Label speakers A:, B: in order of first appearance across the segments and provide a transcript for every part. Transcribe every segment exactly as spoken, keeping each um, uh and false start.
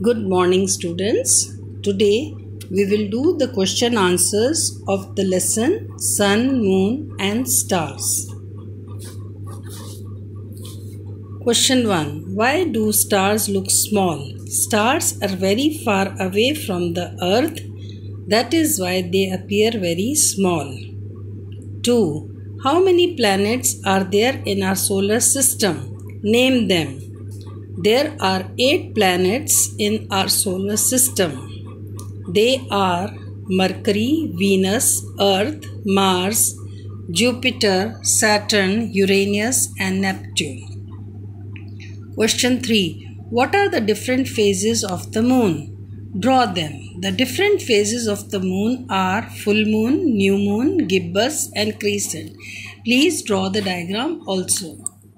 A: Good morning, students. Today we will do the question answers of the lesson Sun, Moon and Stars. Question one. Why do stars look small? Stars are very far away from the earth. That is why they appear very small. two. How many planets are there in our solar system? Name them. There are eight planets in our solar system. They are Mercury, Venus, Earth, Mars, Jupiter, Saturn, Uranus and Neptune. Question three. What are the different phases of the moon? Draw them. The different phases of the moon are full moon, new moon, gibbous and crescent. Please draw the diagram also.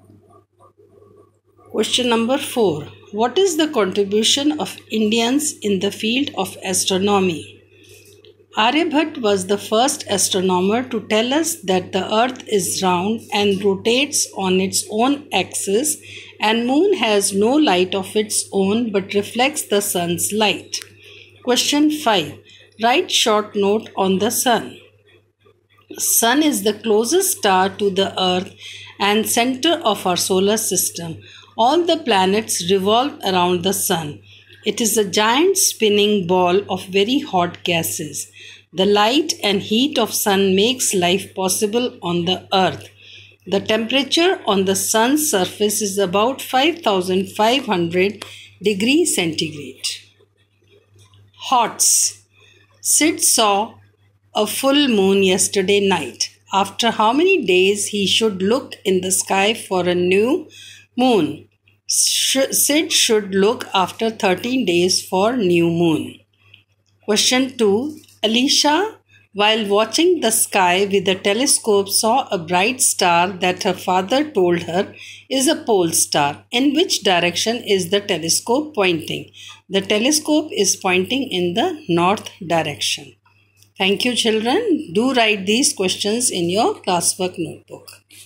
A: Question number four. What is the contribution of Indians in the field of astronomy? Aryabhatta was the first astronomer to tell us that the earth is round and rotates on its own axis, and moon has no light of its own but reflects the sun's light. Question five. Write short note on the sun. Sun is the closest star to the earth and center of our solar system. All the planets revolve around the sun. It is a giant spinning ball of very hot gases. The light and heat of sun makes life possible on the earth. The temperature on the sun's surface is about five thousand five hundred degrees centigrade. Hots. Sid saw a full moon yesterday night. After how many days he should look in the sky for a new moon? Sid should look after thirteen days for new moon. Question two. Alicia, while watching the sky with a telescope, saw a bright star that her father told her is a pole star. In which direction is the telescope pointing? The telescope is pointing in the north direction. Thank you, children. Do write these questions in your classwork notebook.